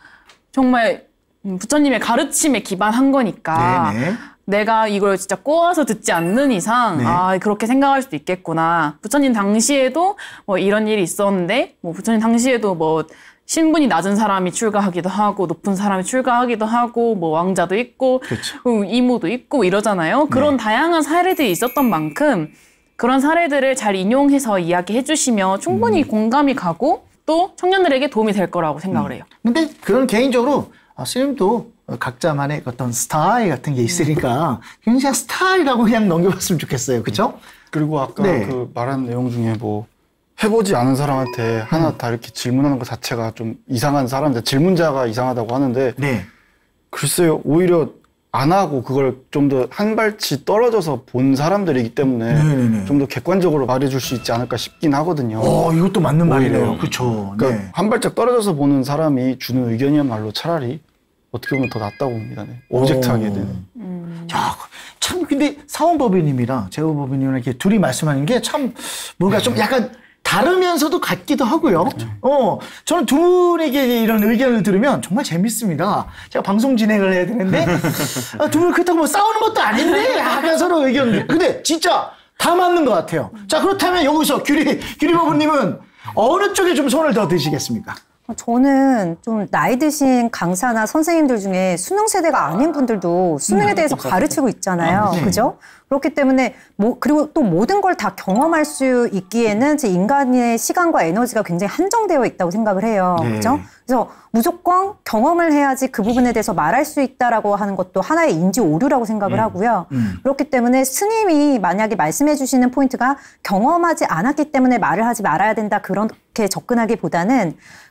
정말 부처님의 가르침에 기반한 거니까 네네. 내가 이걸 진짜 꼬아서 듣지 않는 이상 네. 아 그렇게 생각할 수도 있겠구나. 부처님 당시에도 뭐 이런 일이 있었는데 뭐 부처님 당시에도 뭐 신분이 낮은 사람이 출가하기도 하고 높은 사람이 출가하기도 하고 뭐 왕자도 있고 그렇죠. 이모도 있고 이러잖아요. 그런 네. 다양한 사례들이 있었던 만큼 그런 사례들을 잘 인용해서 이야기해 주시면 충분히 음. 공감이 가고 또 청년들에게 도움이 될 거라고 생각을 해요. 음. 근데 그런 개인적으로 아, 스님도 각자만의 어떤 스타일 같은 게 있으니까 그냥 스타일이라고 그냥 넘겨봤으면 좋겠어요. 그렇죠? 그리고 아까 네. 그 말한 내용 중에 뭐 해보지 않은 사람한테 하나 음. 다 이렇게 질문하는 것 자체가 좀 이상한 사람들, 질문자가 이상하다고 하는데 네. 글쎄요. 오히려 안 하고 그걸 좀 더 한 발치 떨어져서 본 사람들이기 때문에 좀 더 객관적으로 말해줄 수 있지 않을까 싶긴 하거든요. 어, 이것도 맞는 말이네요. 그렇죠. 그러니까 네. 한 발짝 떨어져서 보는 사람이 주는 의견이야말로 차라리 어떻게 보면 더 낫다고 봅니다. 네. 오브젝트하게 되는. 음. 야, 참 근데 사원법인님이랑 재호법인님이랑 이렇게 둘이 말씀하는 게 참 뭔가 좀 약간 다르면서도 같기도 하고요. 그렇죠. 어, 저는 두 분에게 이런 의견을 들으면 정말 재밌습니다. 제가 방송 진행을 해야 되는데 아, 두 분 그렇다고 뭐 싸우는 것도 아닌데 약간 서로 의견. 근데 진짜 다 맞는 것 같아요. 자, 그렇다면 여기서 규리 규리법인님은 어느 쪽에 좀 손을 더 드시겠습니까? 저는 좀 나이 드신 강사나 선생님들 중에 수능 세대가 아닌 분들도 수능에 대해서 가르치고 있잖아요. 아, 네. 그죠? 그렇기 때문에 뭐 그리고 또 모든 걸 다 경험할 수 있기에는 제 인간의 시간과 에너지가 굉장히 한정되어 있다고 생각을 해요. 네. 그죠? 그래서 무조건 경험을 해야지 그 부분에 대해서 말할 수 있다라고 하는 것도 하나의 인지 오류라고 생각을 음. 하고요. 음. 그렇기 때문에 스님이 만약에 말씀해 주시는 포인트가 경험하지 않았기 때문에 말을 하지 말아야 된다 그렇게 접근하기보다는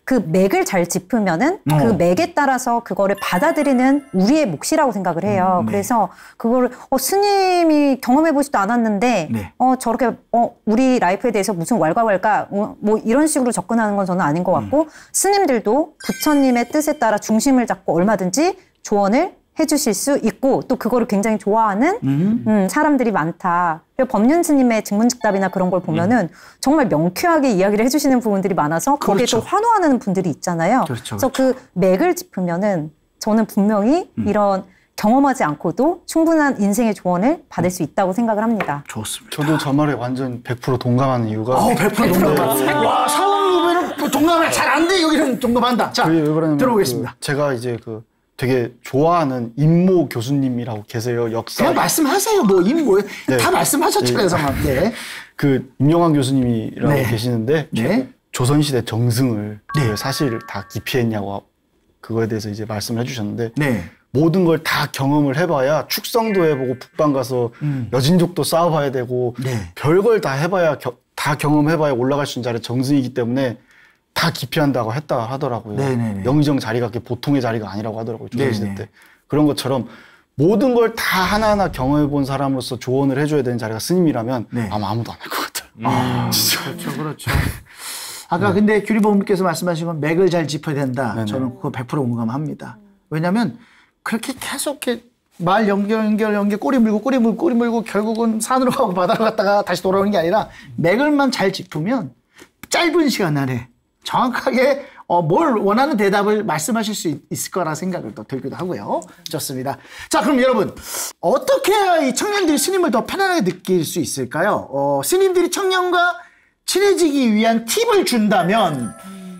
그 맥을 잘 짚으면은 어. 그 맥에 따라서 그거를 받아들이는 우리의 몫이라고 생각을 해요. 음, 네. 그래서 그거를 어, 스님이 경험해보지도 않았는데 네. 어 저렇게 어 우리 라이프에 대해서 무슨 왈가왈가 뭐, 뭐 이런 식으로 접근하는 건 저는 아닌 것 같고 음. 스님들도 부처님의 뜻에 따라 중심을 잡고 얼마든지 조언을 해주실 수 있고 또 그거를 굉장히 좋아하는 음. 음, 사람들이 많다. 그리고 법륜 스님의 증문즉답이나 그런 걸 보면은 음. 정말 명쾌하게 이야기를 해주시는 부분들이 많아서 거기에 그렇죠. 또 환호하는 분들이 있잖아요. 그렇죠, 그래서 그렇죠. 그 맥을 짚으면은 저는 분명히 음. 이런 경험하지 않고도 충분한 인생의 조언을 받을 수 있다고 생각을 합니다. 좋습니다. 저도 저 말에 완전 백 퍼센트 동감하는 이유가 어, 백 퍼센트 동감. 와, 사원 후배는 동감을 잘 안 돼. 여기는 동감한다. 자, 들어보겠습니다. 그 제가 이제 그 되게 좋아하는 임모 교수님이라고 계세요. 역사. 그냥 말씀하세요. 뭐 임모 네. 다 말씀하셨잖아요, 네. 네. 그 임영환 교수님이라고 네. 계시는데 네. 조선시대 정승을 네. 사실 다 기피했냐고 그거에 대해서 이제 말씀을 해주셨는데 네. 모든 걸 다 경험을 해봐야 축성도 해보고 북방 가서 음. 여진족도 쌓아봐야 되고 네. 별걸 다 해봐야 겨, 다 경험해봐야 올라갈 수 있는 자리 정승이기 때문에 다 기피한다고 했다 하더라고요. 네네네. 영의정 자리가 보통의 자리가 아니라고 하더라고요. 조선시대 때. 그런 것처럼 모든 걸 다 하나하나 경험해본 사람으로서 조언을 해줘야 되는 자리가 스님이라면 네. 아마 아무도 안 할 것 같아요. 음. 아, 진짜. 그렇죠, 그렇죠. 아까 네. 근데 규리보님께서 말씀하신 건 맥을 잘 짚어야 된다. 네네. 저는 그거 백 퍼센트 공감합니다. 왜냐하면 그렇게 계속 이렇게 말 연결, 연결, 연결, 꼬리 물고, 꼬리 물고, 꼬리 물고 결국은 산으로 가고 바다로 갔다가 다시 돌아오는 게 아니라 맥을만 잘 짚으면 짧은 시간 안에 정확하게 어, 뭘 원하는 대답을 말씀하실 수 있, 있을 거라 생각을 또 들기도 하고요. 좋습니다. 자, 그럼 여러분 어떻게 해야 이 청년들이 스님을 더 편안하게 느낄 수 있을까요? 어, 스님들이 청년과 친해지기 위한 팁을 준다면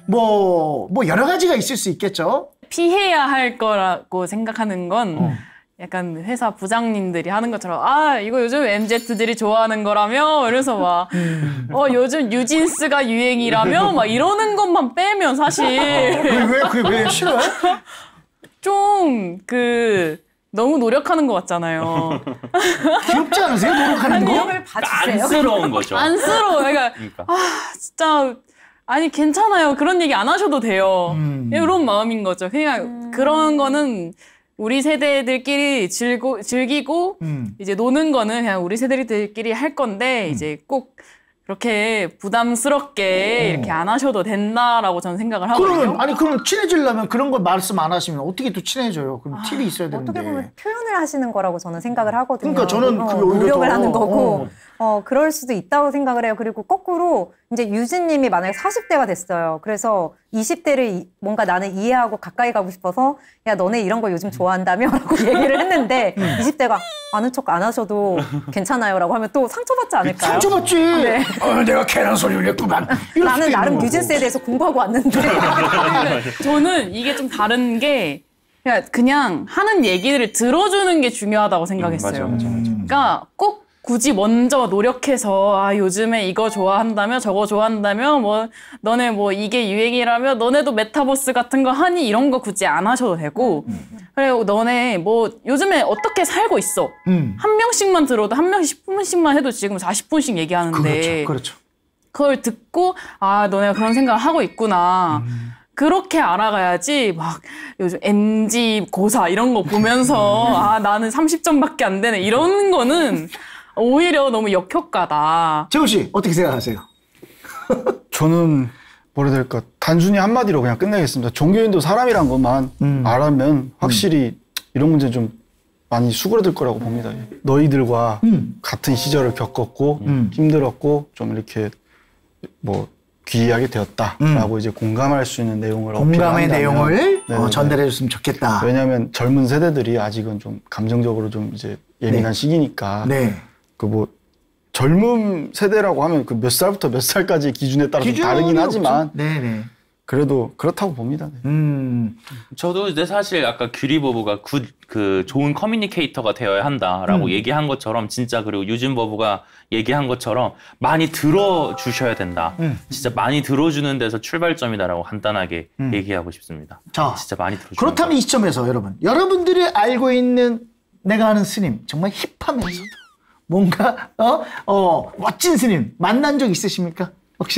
뭐, 뭐 여러 가지가 있을 수 있겠죠. 피해야 할 거라고 생각하는 건 어. 약간 회사 부장님들이 하는 것처럼 아 이거 요즘 엠지들이 좋아하는 거라며 이래서 막 어 요즘 뉴진스가 유행이라며 막 이러는 것만 빼면 사실 왜 왜 그게 왜 싫어요? 좀 그 너무 노력하는 것 같잖아요. 귀엽지 않으세요? 노력하는 거? 안쓰러운 거죠. 안쓰러워. 그러니까, 그러니까 아 진짜 아니 괜찮아요. 그런 얘기 안 하셔도 돼요. 음. 이런 마음인 거죠. 그냥 음. 그런 거는 우리 세대들끼리 즐고, 즐기고 음. 이제 노는 거는 그냥 우리 세대들끼리 할 건데 음. 이제 꼭 그렇게 부담스럽게 오. 이렇게 안 하셔도 된다라고 저는 생각을 하거든요. 그러면 아니 그럼 친해지려면 그런 걸 말씀 안 하시면 어떻게 또 친해져요? 그럼 아, 팁이 있어야 되는데. 어떻게 보면 표현을 하시는 거라고 저는 생각을 하거든요. 그러니까 저는 어, 그게 오히려 노력을 더, 하는 거고 어. 어 그럴 수도 있다고 생각을 해요. 그리고 거꾸로 이제 유진님이 만약에 사십 대가 됐어요. 그래서 이십 대를 뭔가 나는 이해하고 가까이 가고 싶어서 야 너네 이런 거 요즘 좋아한다며? 라고 얘기를 했는데 이십 대가 아는 척 안 하셔도 괜찮아요 라고 하면 또 상처받지 않을까요? 상처받지. 네. 어, 내가 걔랑 소리를 했구만. 나는 나름 뉴진스에 대해서 공부하고 왔는데. 저는 이게 좀 다른 게 그냥, 그냥 하는 얘기를 들어주는 게 중요하다고 생각했어요. 음, 맞아, 맞아, 맞아. 그러니까 꼭 굳이 먼저 노력해서 아 요즘에 이거 좋아한다며 저거 좋아한다며 뭐 너네 뭐 이게 유행이라며 너네도 메타버스 같은 거 하니 이런 거 굳이 안 하셔도 되고 음. 그리고 너네 뭐 요즘에 어떻게 살고 있어 음. 한 명씩만 들어도 한 명씩 십 분씩만 해도 지금 사십 분씩 얘기하는데 그렇죠, 그렇죠. 그걸 듣고 아 너네가 그런 생각을 하고 있구나 음. 그렇게 알아가야지 막 요즘 엠지 고사 이런 거 보면서 아 나는 삼십 점밖에 안 되네 이런 거는 오히려 너무 역효과다. 재호 씨 어떻게 생각하세요? 저는 뭐라 해야 될까 단순히 한마디로 그냥 끝내겠습니다. 종교인도 사람이란 것만 음. 알면 확실히 음. 이런 문제 좀 많이 수그러들 거라고 봅니다. 너희들과 음. 같은 시절을 겪었고 음. 힘들었고 좀 이렇게 뭐 귀하게 되었다라고 음. 이제 공감할 수 있는 내용을 공감의 내용을 어, 전달해 줬으면 좋겠다. 왜냐하면 젊은 세대들이 아직은 좀 감정적으로 좀 이제 예민한 네. 시기니까 네. 그 뭐 젊은 세대라고 하면 그 몇 살부터 몇 살까지 기준에 따라 좀 다르긴 하지만 네네. 그래도 그렇다고 봅니다. 네. 음. 저도 이제 사실 아까 규리버브가 굿, 그 좋은 커뮤니케이터가 되어야 한다라고 음. 얘기한 것처럼 진짜 그리고 유진버브가 얘기한 것처럼 많이 들어주셔야 된다. 음. 진짜 많이 들어주는 데서 출발점이다라고 간단하게 음. 얘기하고 싶습니다. 자, 진짜 많이 들어주는 그렇다면 이 시점에서 여러분, 여러분들이 알고 있는 내가 아는 스님 정말 힙하면서도 뭔가 어, 어 멋진 스님 만난 적 있으십니까? 혹시?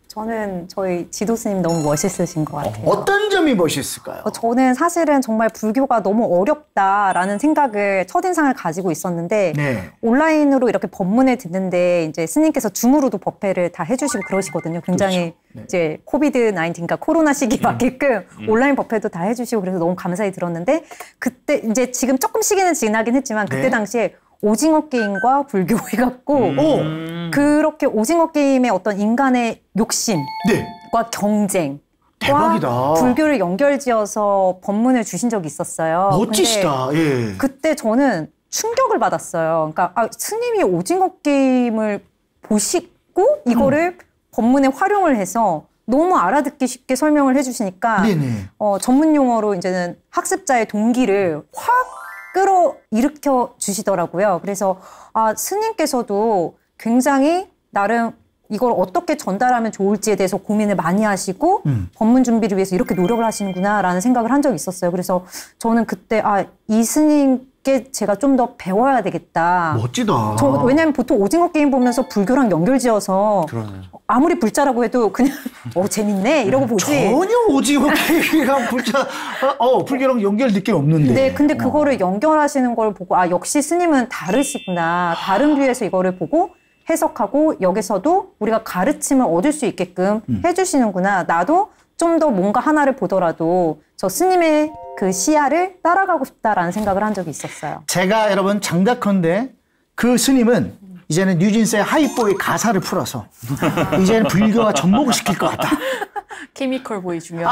저는 저희 지도 스님 너무 멋있으신 것 같아요. 어떤 점이 멋있을까요? 어, 저는 사실은 정말 불교가 너무 어렵다라는 생각을 첫인상을 가지고 있었는데 네. 온라인으로 이렇게 법문을 듣는데 이제 스님께서 줌으로도 법회를 다 해주시고 그러시거든요. 굉장히 그렇죠. 네. 이제 코비드 나인틴, 그러니까 코로나 시기 맞게끔 음. 온라인 법회도 다 해주시고 그래서 너무 감사히 들었는데 그때 이제 지금 조금 시기는 지나긴 했지만 그때 네. 당시에 오징어 게임과 불교 해갖고 음. 그렇게 오징어 게임의 어떤 인간의 욕심과 네. 경쟁 대박이다. 불교를 연결지어서 법문을 주신 적이 있었어요. 멋지시다. 예. 그때 저는 충격을 받았어요. 그러니까 아, 스님이 오징어 게임을 보시고 이거를 음. 법문에 활용을 해서 너무 알아듣기 쉽게 설명을 해주시니까 어, 전문 용어로 이제는 학습자의 동기를 확 끌어 일으켜 주시더라고요. 그래서 아, 스님께서도 굉장히 나름 이걸 어떻게 전달하면 좋을지에 대해서 고민을 많이 하시고 음. 법문 준비를 위해서 이렇게 노력을 하시는구나라는 생각을 한 적이 있었어요. 그래서 저는 그때 아, 이 스님께 제가 좀 더 배워야 되겠다. 멋지다. 저, 왜냐하면 보통 오징어 게임 보면서 불교랑 연결지어서 그러네. 아무리 불자라고 해도 그냥 어 재밌네 이러고 보지. 전혀 오징어 게임이랑 불자, 어 불교랑 연결 느낌 없는데. 네, 근데 그거를 어. 연결하시는 걸 보고 아 역시 스님은 다르시구나. 다른 뷰에서 이거를 보고 해석하고 여기서도 우리가 가르침을 얻을 수 있게끔 음. 해주시는구나. 나도 좀 더 뭔가 하나를 보더라도 저 스님의 그 시야를 따라가고 싶다라는 생각을 한 적이 있었어요. 제가 여러분 장담컨대 그 스님은 이제는 뉴진스의 하이보이 가사를 풀어서 이제는 불교와 접목을 시킬 것 같다. 케미컬 보이 중요하죠.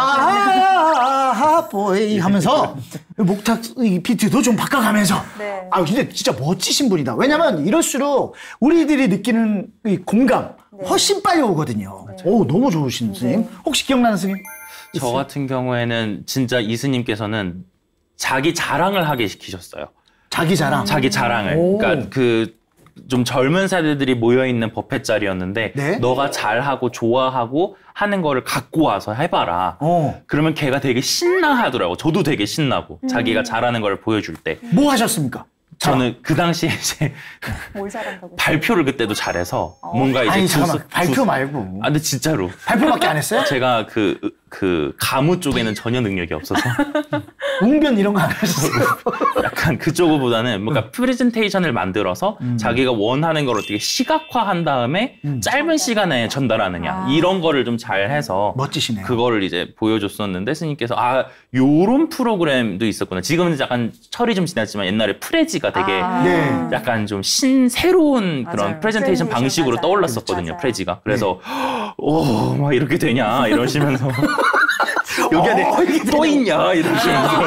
아하 보이 하면서 목탁 비트도 좀 바꿔가면서 네. 아 근데 진짜 멋지신 분이다. 왜냐면 이럴수록 우리들이 느끼는 이 공감 네. 훨씬 빨리 오거든요. 네. 오 너무 좋으신 스님. 네. 혹시 기억나는 스님? 저 같은 경우에는 진짜 이 스님께서는 자기 자랑을 하게 시키셨어요. 자기 자랑? 자기 자랑을. 오. 그러니까 그 좀 젊은 세대들이 모여있는 법회 자리였는데 네? 너가 잘하고 좋아하고 하는 거를 갖고 와서 해봐라. 어. 그러면 걔가 되게 신나하더라고. 저도 되게 신나고 음. 자기가 잘하는 걸 보여줄 때. 뭐 하셨습니까? 저는 자. 그 당시에 이제 뭘 잘한다고? 발표를 그때도 잘해서 어. 뭔가 이제 아니 잠깐만 두, 발표 두, 말고. 아 근데 진짜로 발표밖에 안 했어요? 제가 그 그 가무 쪽에는 전혀 능력이 없어서 웅변 이런 거 안 하셨어요? 약간 그쪽보다는 뭔가 음. 프레젠테이션을 만들어서 음. 자기가 원하는 걸 어떻게 시각화한 다음에 음. 짧은 시간에 전달하느냐 아. 이런 거를 좀 잘해서 멋지시네요. 그거를 이제 보여줬었는데 스님께서 아 요런 프로그램도 있었구나. 지금은 약간 철이 좀 지났지만 옛날에 프레지가 되게 아. 네. 약간 좀 신 새로운 맞아요. 그런 프레젠테이션 방식으로 맞아요. 떠올랐었거든요. 맞아요. 프레지가. 그래서 네. 오 막 이렇게 되냐 이러시면서 여기 안에 어, 또 있냐 이러시면서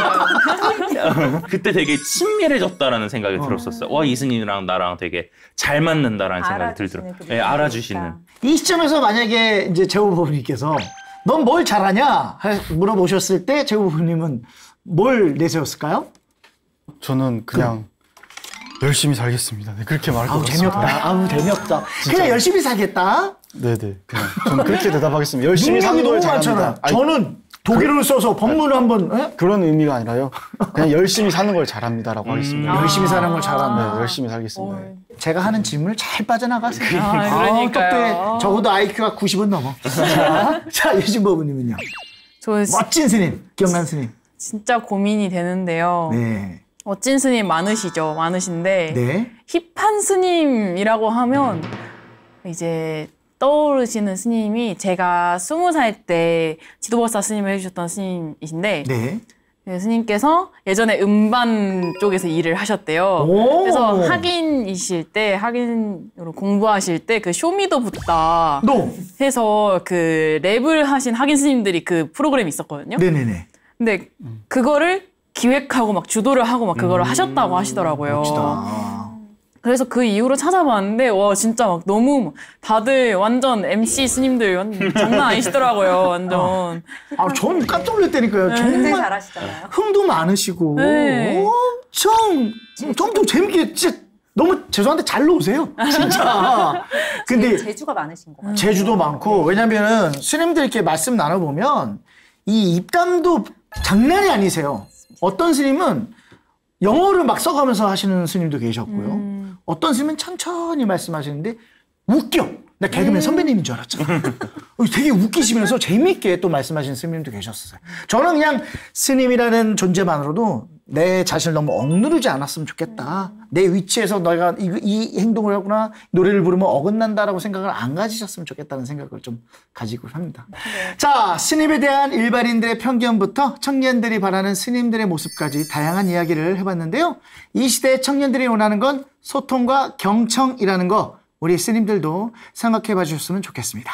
그때 되게 친밀해졌다라는 생각이 어. 들었었어요. 와 이스님이랑 나랑 되게 잘 맞는다라는 생각이 들더라고요. 네, 알아주시는. 이 시점에서 만약에 이제 제후보님께서 넌 뭘 잘하냐 물어보셨을 때 제후보님은 뭘 내세웠을까요? 저는 그냥 그... 열심히 살겠습니다. 네, 그렇게 말할 것 같습니다. 재미없다. 아우 재미없다. 그냥 열심히 살겠다. 네네. 그냥 저는 그렇게 대답하겠습니다. 열심히 사는 걸 잘합니다. 아니, 저는 독일어를 그, 써서 법문을 한번 에? 그런 의미가 아니라요. 그냥 열심히 사는 걸 잘합니다라고 음, 하겠습니다. 아 열심히 사는 걸 잘한다. 네, 열심히 살겠습니다. 어. 제가 하는 질문을 잘 빠져나가세요. 아, 그러니까요. 아, 적어도 아이큐가 구십은 넘어. 자, 자 유진법부님은요. 멋진 스님, 기억나는 스님. 진짜 고민이 되는데요. 네. 멋진 스님 많으시죠. 많으신데 네. 힙한 스님이라고 하면 이제 떠오르시는 스님이 제가 스무 살 때 지도법사 스님을 해주셨던 스님이신데 네. 네, 스님께서 예전에 음반 쪽에서 일을 하셨대요. 그래서 학인이실 때 학인으로 공부하실 때 그 쇼미더 붓다 no. 해서 그 랩을 하신 학인 스님들이 그 프로그램이 있었거든요. 네네네. 근데 그거를 기획하고 막 주도를 하고 막 그거를 음, 하셨다고 하시더라고요. 멋지다. 그래서 그 이후로 찾아봤는데 와 진짜 막 너무 다들 완전 엠씨 스님들 완전 장난 아니시더라고요. 완전. 아, 전 깜짝 놀랐다니까요. 네. 정말 잘하시잖아요. 흥도 많으시고 네. 엄청 엄청 재밌게 진짜 너무 죄송한데 잘 노세요. 진짜. 근데 재주가 많으신 거 같아요. 재주도 많고 왜냐면은 스님들께 말씀 나눠보면 이 입담도 장난이 아니세요. 어떤 스님은 영어를 막 써가면서 하시는 스님도 계셨고요. 음. 어떤 스님은 천천히 말씀하시는데 웃겨. 나 개그맨 음. 선배님인 줄 알았잖아. 되게 웃기시면서 재미있게 또 말씀하시는 스님도 계셨어요. 저는 그냥 스님이라는 존재만으로도 내 자신을 너무 억누르지 않았으면 좋겠다. 내 위치에서 내가 이, 이 행동을 하거나 노래를 부르면 어긋난다라고 생각을 안 가지셨으면 좋겠다는 생각을 좀 가지고 합니다. 네. 자, 스님에 대한 일반인들의 편견부터 청년들이 바라는 스님들의 모습까지 다양한 이야기를 해봤는데요. 이 시대의 청년들이 원하는 건 소통과 경청이라는 거 우리 스님들도 생각해 봐 주셨으면 좋겠습니다.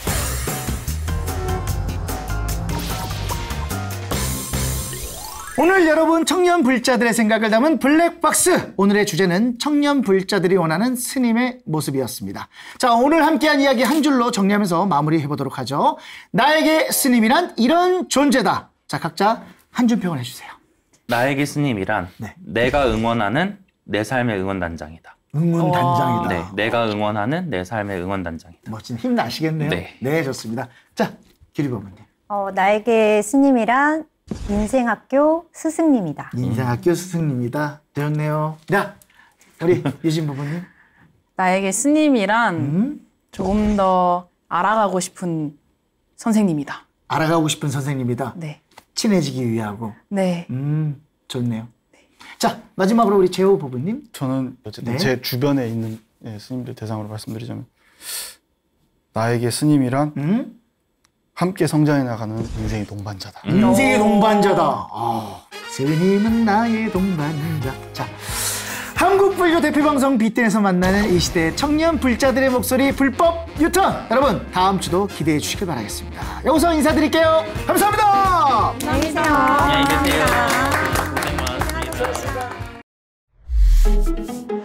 오늘 여러분 청년 불자들의 생각을 담은 블랙박스, 오늘의 주제는 청년 불자들이 원하는 스님의 모습이었습니다. 자, 오늘 함께한 이야기 한 줄로 정리하면서 마무리해 보도록 하죠. 나에게 스님이란 이런 존재다. 자, 각자 한 줄 평을 해주세요. 나에게 스님이란 네. 내가 응원하는 내 삶의 응원단장이다. 응원단장이다. 네, 내가 응원하는 내 삶의 응원단장이다. 멋진 힘 나시겠네요. 네, 네 좋습니다. 자, 기리법원님. 어, 나에게 스님이란 인생학교 스승님이다. 인생학교 스승님이다. 되었네요. 자, 우리 유진 부부님. 나에게 스님이란 음? 조금 더 알아가고 싶은 선생님이다. 알아가고 싶은 선생님이다. 네. 친해지기 위하고. 네. 음, 좋네요. 네. 자, 마지막으로 우리 재호 부부님. 저는 어쨌든 네. 제 주변에 있는 예, 스님들 대상으로 말씀드리자면 나에게 스님이란 음? 함께 성장해 나가는 인생의 동반자다. 음. 인생의 동반자다. 아, 스님은 나의 동반자. 자, 한국 불교 대표 방송 비텐에서 만나는 이 시대 청년 불자들의 목소리 불법 유턴. 여러분 다음 주도 기대해 주시길 바라겠습니다. 여기서 인사드릴게요. 감사합니다. 안녕히 계세요. 안녕히 계세요. 고생 많으셨습니다.